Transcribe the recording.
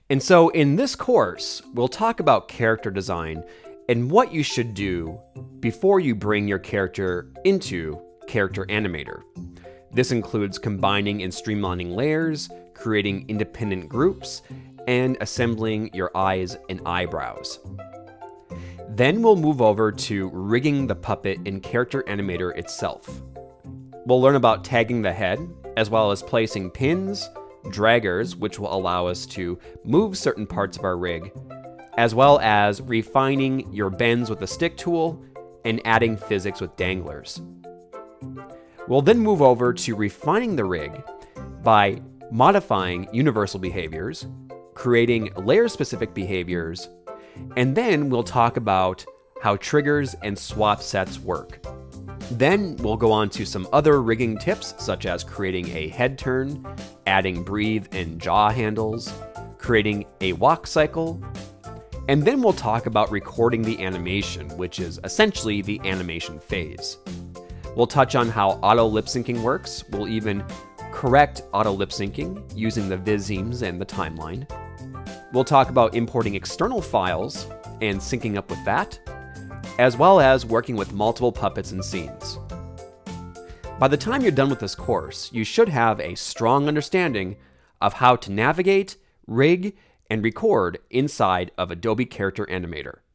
And so in this course, we'll talk about character design and what you should do before you bring your character into Character Animator. This includes combining and streamlining layers, creating independent groups, and assembling your eyes and eyebrows. Then we'll move over to rigging the puppet in Character Animator itself. We'll learn about tagging the head, as well as placing pins, draggers, which will allow us to move certain parts of our rig, as well as refining your bends with the stick tool and adding physics with danglers. We'll then move over to refining the rig by modifying universal behaviors, creating layer-specific behaviors, and then we'll talk about how triggers and swap sets work. Then we'll go on to some other rigging tips, such as creating a head turn, adding breathe and jaw handles, creating a walk cycle, and then we'll talk about recording the animation, which is essentially the animation phase. We'll touch on how auto lip syncing works. We'll even correct auto lip syncing using the viz-eames and the timeline. We'll talk about importing external files and syncing up with that, as well as working with multiple puppets and scenes. By the time you're done with this course, you should have a strong understanding of how to navigate, rig, and record inside of Adobe Character Animator.